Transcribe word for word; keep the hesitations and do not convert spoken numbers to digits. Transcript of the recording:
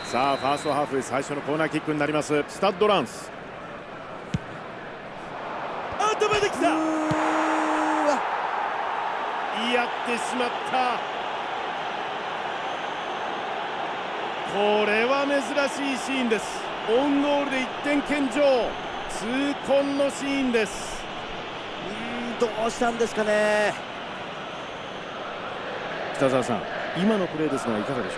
さあファーストハーフ最初のコーナーキックになります。スタッドランス、頭できた。やってしまった。これは珍しいシーンです。オンゴールでいってん献上、痛恨のシーンです。 うーん、どうしたんですかね。 北澤さん、今のプレーですがいかがでしょう。